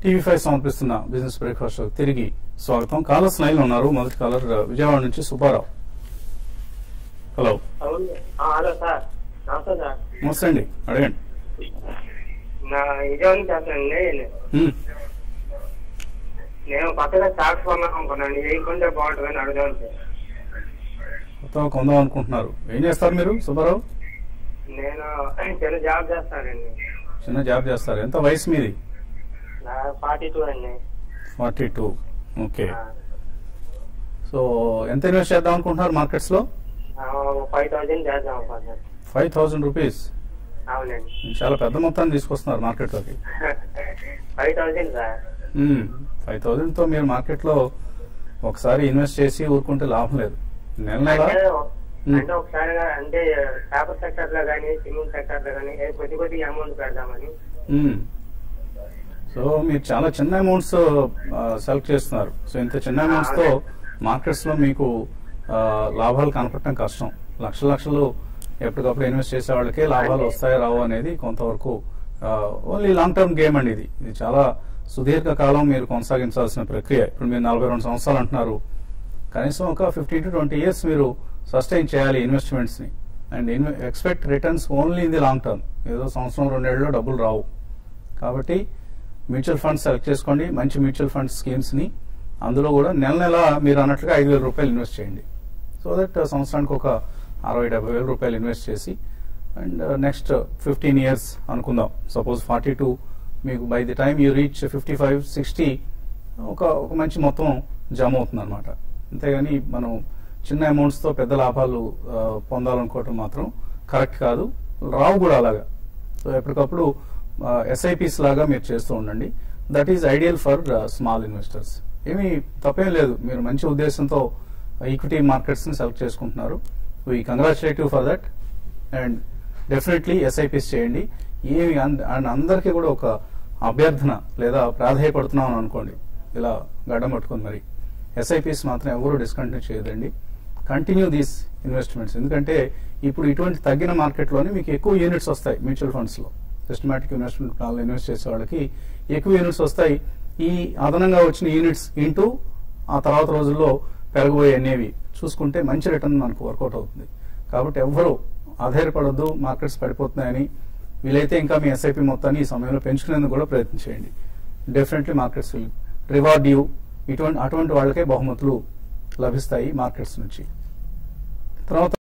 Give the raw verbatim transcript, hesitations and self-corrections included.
TV five సమర్పిస్తున్న business breakfast తిరిగి స్వాగతం. కాలర్స్ లైన్ లో ఉన్నారు. మొదటి కాలర్ విజయవాడ నుంచి సుబ్బారావు. హలో. హలో సార్, నమస్తే సార్. నమస్తే అండి, అడగండి. నా విజయవాడ నుంచి చేస్తానండి. నేను కొత్తగా స్టాక్స్ కొన్నాను అనుకున్నాను, వేయకుంటే బాగుంటుందని అడుగుదాం సార్. కొత్తగా కొందాం అనుకుంటున్నారు. ఏం చేస్తారు మీరు సుబ్బారావు? నేను చిన్న జాబ్ చేస్తానండి. చిన్న జాబ్ చేస్తారు. ఎంత వయసు మీది? ఫార్టీ టూ అండి. Forty two okay. సో ఎంత ఇన్వెస్ట్ చేద్దాం అనుకుంటున్నారు మార్కెట్స్ లో? ఫైవ్ థౌసండ్ చేద్దాం అనుకుంటున్నాను. Five thousand rupees? అవునండి. చాలా పెద్ద మొత్తాన్ని తీసుకొస్తున్నారు మార్కెట్ లోకి. Five thousand sir. Five thousand తో మీరు మార్కెట్ లో ఒకసారి ఇన్వెస్ట్ చేసి ఊరుకుంటే లాభం లేదు. నెల నెల అంటే ఒకసారి అంటే పేపర్ సెక్టర్ లో కానీ సిమెంట్ సెక్టర్ లో కానీ కొద్ది కొద్ది అమౌంట్ పెడదామని. సో మీరు చాలా చిన్న అమౌంట్స్ సెలెక్ట్ చేస్తున్నారు. సో ఇంత చిన్న అమౌంట్స్ తో మార్కెట్స్ లో మీకు లాభాలు కనపడటం కష్టం. లక్షల లక్షలు ఎప్పటికప్పుడు ఇన్వెస్ట్ చేసే వాళ్ళకే లాభాలు వస్తాయో రావు అనేది కొంతవరకు ఓన్లీ లాంగ్ టర్మ్ గేమ్ అండి. ఇది ఇది చాలా సుదీర్ఘ కాలం మీరు కొనసాగించాల్సిన ప్రక్రియ. ఇప్పుడు మీరు నలభై రెండు సంవత్సరాలు అంటున్నారు. కనీసం ఒక ఫిఫ్టీన్ టు ట్వంటీ ఇయర్స్ మీరు సస్టైన్ చేయాలి ఇన్వెస్ట్మెంట్స్ ని. And expect returns only in the long term. ఏదో సంవత్సరం రెండేళ్లలో డబ్బులు రావు. కాబట్టి మ్యూచువల్ ఫండ్స్ సెలెక్ట్ చేసుకోండి, మంచి మ్యూచువల్ ఫండ్ స్కీమ్స్ ని. అందులో కూడా నెల నెల మీరు అన్నట్లుగా ఐదు వేల రూపాయలు ఇన్వెస్ట్ చేయండి. సో దట్ సంవత్సరానికి ఒక అరవై డెబ్బై వేల రూపాయలు ఇన్వెస్ట్ చేసి అండ్ నెక్స్ట్ ఫిఫ్టీన్ ఇయర్స్ అనుకుందాం. సపోజ్ ఫార్టీ టూ మీకు by the time you reach fifty five sixty ఒక ఒక మంచి మొత్తం జమ అవుతుంది అనమాట. అంతేగాని మనం చిన్న అమౌంట్స్ తో పెద్ద లాభాలు పొందాలనుకోవటం మాత్రం కరెక్ట్ కాదు, రావు కూడా అలాగా. సో ఎప్పటికప్పుడు ఎస్ఐపిస్ లాగా మీరు చేస్తూ ఉండండి. That is ideal for small investors. ఏమీ తప్పేం లేదు, మీరు మంచి ఉద్దేశంతో ఈక్విటీ మార్కెట్స్ ని సెలెక్ట్ చేసుకుంటున్నారు. We congratulate you for that. And definitely SIPs చేయండి. ఏమి అండ్ అందరికీ కూడా ఒక అభ్యర్థన లేదా ప్రాధాయపడుతున్నాం అనుకోండి, ఇలా గడ్డం పట్టుకుని మరి ఎస్ఐపిస్ మాత్రం ఎవరు డిస్కంటిన్యూ చేయదండి. Continue these investments. ఎందుకంటే ఇప్పుడు ఇటువంటి తగ్గిన మార్కెట్లోనే మీకు ఎక్కువ యూనిట్స్ వస్తాయి. మ్యూచువల్ ఫండ్స్ లో సిస్టమాటిక్ ఇన్వెస్ట్మెంట్ ప్లాన్ లో ఇన్వెస్ట్ చేసే వాళ్ళకి ఎక్కువ యూనిట్స్ వస్తాయి. ఈ అదనంగా వచ్చిన యూనిట్స్ ఇంటూ ఆ తర్వాత రోజుల్లో పెరగబోయే అనేవి చూసుకుంటే మంచి రిటర్న్ మనకు వర్కౌట్ అవుతుంది. కాబట్టి ఎవ్వరూ ఆధారపడద్దు మార్కెట్స్ పడిపోతున్నాయని. వీలైతే ఇంకా మీ ఎస్ఐపి మొత్తాన్ని ఈ సమయంలో పెంచుకునేందుకు కూడా ప్రయత్నం చేయండి. Definitely markets will reward you. ఇటువంటి అటువంటి వాళ్ళకే బహుమతులు లభిస్తాయి మార్కెట్స్ నుంచి. తర్వాత